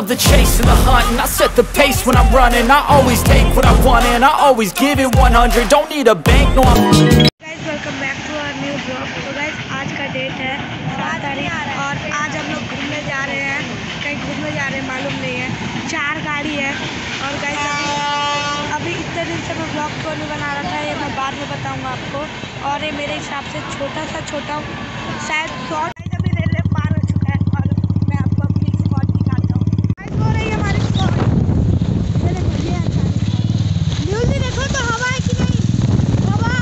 love the chase and the hunt, and I set the pace when I'm running. I always take what I want and I always give it 100. Don't need a bank, no I'm... Guys, welcome back to our new vlog। तो guys, आज का date है 7 तारीख और आज हम लोग घूमने जा रहे हैं। कहीं घूमने जा रहे हैं मालूम नहीं है। 4 गाड़ी है और guys अभी इतने दिन से मैं vlog क्यों नहीं बना रहा था ये मैं बाद में बताऊंगा आपको। और ये मेरे हिसाब से छोटा शायद शॉर्ट अभी रेलवे पार हो चुका है और मैं आपको अपनी स्पॉट दिखाता हूँ। हो रही है हमारी स्पॉट, न्यूज़ भी देखो तो हवा है कि नहीं, हवा।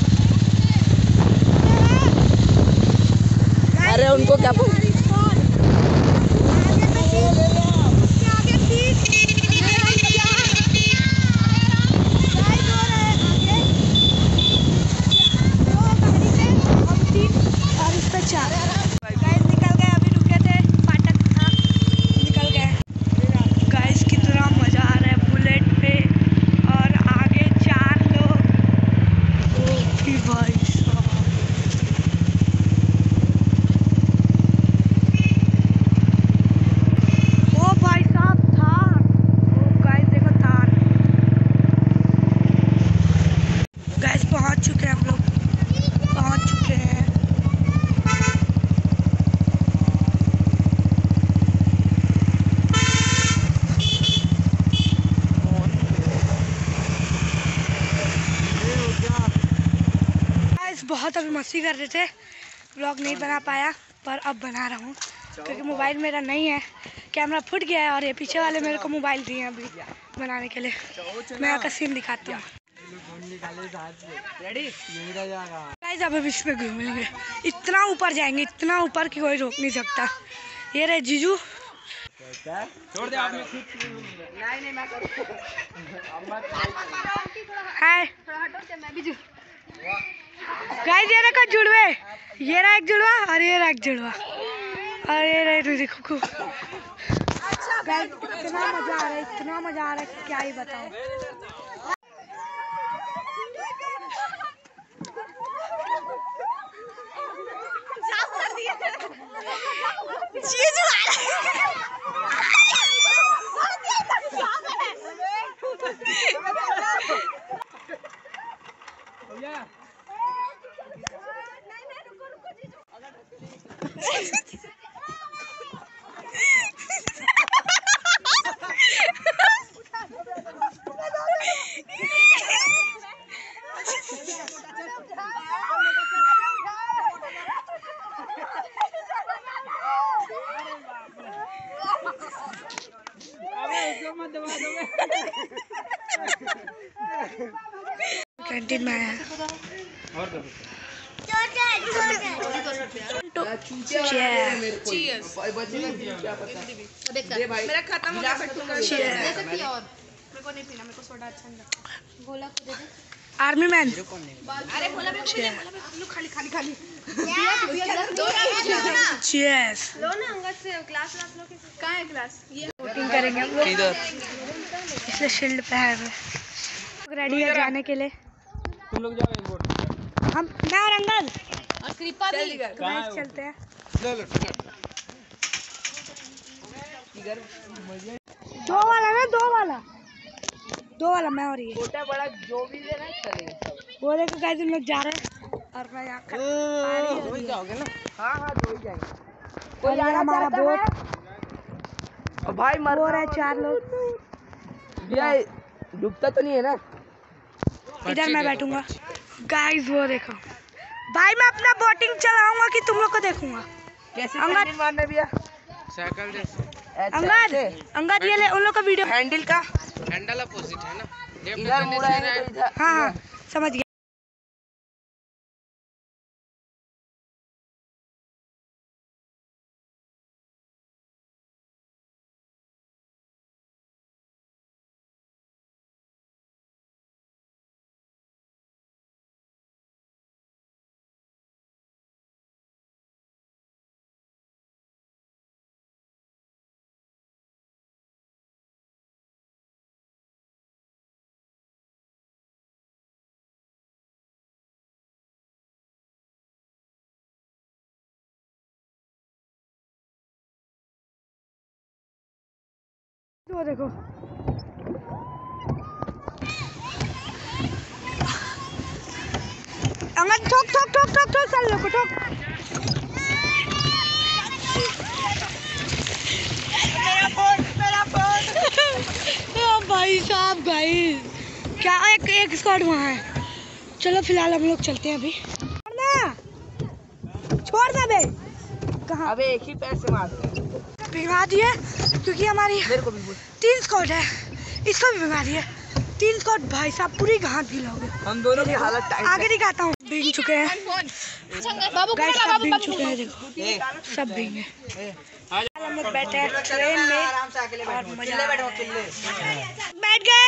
अरे उनको क्या निकल गए, अभी रुके थे फाटक था, निकल गए। गाइस कितना मजा आ रहा है बुलेट पे और आगे 4 लोग। ओ भाई साहब, ओ भाई साहब थार। ओ गाइस देखो थार। गाइस पहुंच चुके हैं हम लोग, पहुंच चुके हैं। बहुत अभी मस्ती कर रहे थे, व्लॉग नहीं बना पाया पर अब बना रहा हूँ क्योंकि मोबाइल मेरा नहीं है, कैमरा फूट गया है और ये पीछे वाले मेरे को मोबाइल दिए हैं अभी बनाने के लिए। मैं आपका सीन दिखाती हूँ। गाइस अभी बीच में घूमेंगे, इतना ऊपर जाएंगे, इतना ऊपर कि कोई रोक नहीं सकता। ये रहे जीजू। छोड़ दे आपने हाय गाइस, ये रहा जुड़वे, ये रहा एक जुड़वा और ये रहा एक जुड़वा और ये रहा देखो। गाइस इतना मजा आ रहा है, इतना मजा आ रहा है क्या ही बताऊं। कैंटीन में आया मेरा खत्म हो गया और मेरे को नहीं पीना, मेरे को सोडा अच्छा नहीं लगता। गोला को दे दे आर्मी मैन। अरे बोला मैं खाली चीयर्स। लो ना अंगद से क्लास लो के कहां है क्लास? ये वोटिंग करेंगे हम लोग किधर, इसलिए शील्ड पे है रेडी है जाने के लिए। तुम लोग जाओ वोट। हम मैं और अंगद और कृपा भी गाइस चलते हैं। दो वाला ना, दो वाला मैं और ये छोटा बड़ा जो भी देना चलेगा। वो देखो गाइस हम लोग जा रहे हैं और मैं यहाँ हो जाओगे ना? हाँ दो ही जाएंगे। कोई हमारा बोट और भाई मर हो रहा है 4 लोग। भैया डूबता तो नहीं है ना? इधर मैं बैठूंगा। गाइस वो देखो भाई, मैं अपना बोटिंग चलाऊंगा कि तुम लोग को देखूंगा। कैसे अंगद मारने भैया? साइकिल जैसे। अंगद ये ले उन लोग का वीडियो। हैंडल का हैंडल अपोजिट है ना, इधर मुड़ा है तो इधर। हाँ समझ गया। वो देखो अंगद ठोक ठोक ठोक ठोक ठोक चल लो ठोक। मेरा फोन भाई साहब भाई क्या एक स्क्वाड वहाँ है। चलो फिलहाल हम लोग चलते हैं अभी। छोड़ दे बे। कहाँ? अबे एक ही पैर से मारते हैं। भिगा दिए क्योंकि हमारी मेरे को भी बोल। 3 स्क्वाड है, इसको भी भिगा दिए। 3 स्क्वाड भाई साहब पूरी घाट गीला हो गए। हम दोनों की हालत टाइट आगे दिखाता हूँ। भीग चुके हैं गाइस, सब भीग चुके हैं। देखो सब भीगे। हम लोग बैठे हैं ट्रेन में और मजा बैठ गए।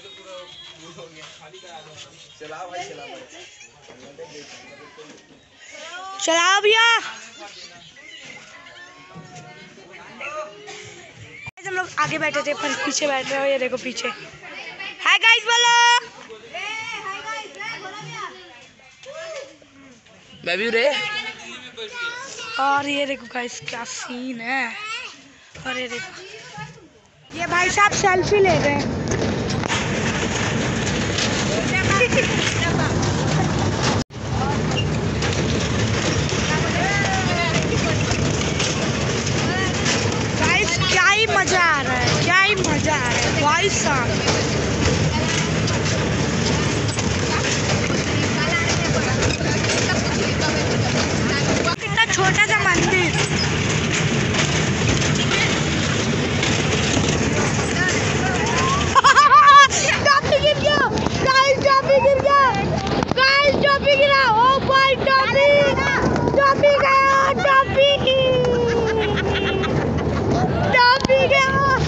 चलाओ भैया। हम लोग आगे बैठे थे पर पीछे बैठ रहे हो। ये देखो पीछे। हाय गाइस बोलो। मैं भी रे। और ये देखो गाइस क्या सीन है। और ये देखो ये भाई साहब सेल्फी ले रहे हैं। गाइस क्या ही मजा आ रहा है, क्या ही मजा आ रहा है भाई साहब। कितना छोटा सा मंदिर। टॉपी गिर गया गाइस, टॉपी गिर गया गाइस, टॉपी गिरा। ओ भाई टॉपी गया, टॉपी गया।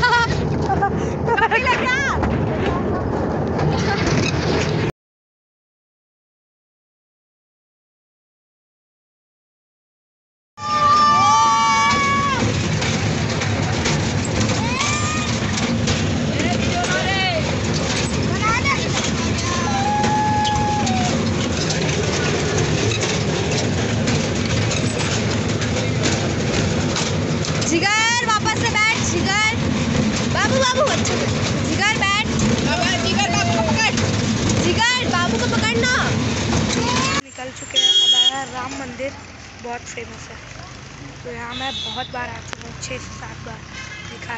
जिगर वापस से बैठ। जिगर बाबू बाबू अच्छे से। जिगर बैठ। जिगर बाबू को पकड़। जिगर बाबू को पकड़ना। निकल चुके हैं। अब आया राम मंदिर, बहुत फेमस है। तो यहाँ मैं बहुत बार आ चुका हूँ, 6 से 7 बार दिखा।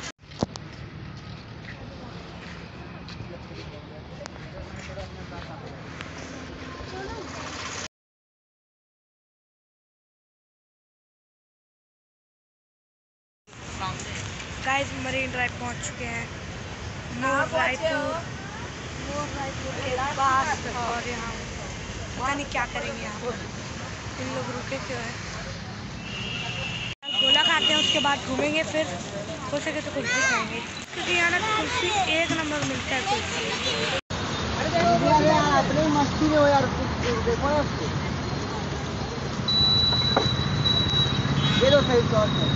गाइस मरीन ड्राइव पहुंच चुके हैं। मोर रायपुर के पास। और यहाँ पता नहीं क्या करेंगे यहाँ पर। इन लोग रुके क्यों हैं? गोला खाते हैं, उसके बाद घूमेंगे, फिर हो सके तो कुल्फी खाएंगे क्योंकि यहाँ ना कुल्फी 1 नंबर मिलता है। कुल्फी अपनी मस्ती में हो यार। देखो ये लो सही शॉट है।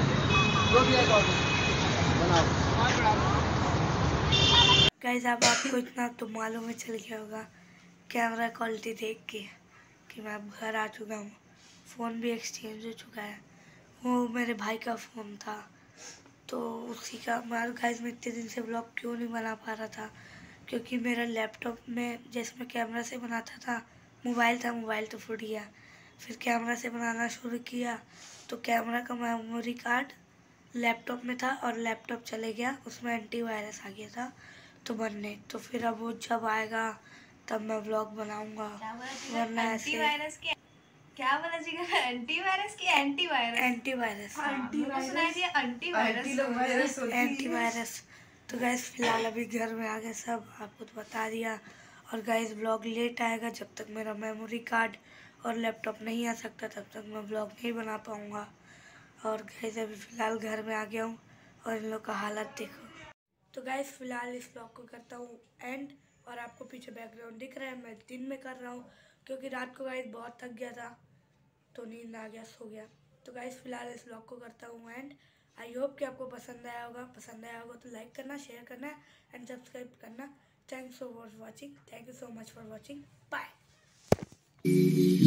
गाइस अब आपको इतना तो मालूम ही चल गया होगा कैमरा क्वालिटी देख के कि मैं अब घर आ चुका हूँ। फ़ोन भी एक्सचेंज हो चुका है। वो मेरे भाई का फ़ोन था तो उसी का। गाइस मैं इतने दिन से ब्लॉग क्यों नहीं बना पा रहा था क्योंकि मेरा लैपटॉप में जैसे मैं कैमरा से बनाता था, मोबाइल तो फूट गया। फिर कैमरा से बनाना शुरू किया तो कैमरा का मेमोरी कार्ड लैपटॉप में था और लैपटॉप चले गया, उसमें एंटीवायरस आ गया था तो बनने। तो फिर अब वो जब आएगा तब मैं व्लॉग बनाऊंगा। वरना ऐसे क्या बोला जी? एंटीवायरस की एंटीवायरस तो गाइस फिलहाल अभी घर में आ गए सब, आपको तो बता दिया। और गाइस व्लॉग लेट आएगा, जब तक मेरा मेमोरी कार्ड और लैपटॉप नहीं आ सकता तब तक मैं व्लॉग नहीं बना पाऊँगा। और गाइस अभी फ़िलहाल घर में आ गया हूँ और इन लोग का हालत देखो। तो गाइस फ़िलहाल इस व्लॉग को करता हूँ एंड। और आपको पीछे बैकग्राउंड दिख रहा है, मैं दिन में कर रहा हूँ क्योंकि रात को गाइस बहुत थक गया था तो नींद आ गया, सो गया। तो गाइस फ़िलहाल इस व्लॉग को करता हूँ एंड। आई होप कि आपको पसंद आया होगा तो लाइक करना, शेयर करना एंड सब्सक्राइब करना। Thanks for watching. Thank you so much for watching. Bye.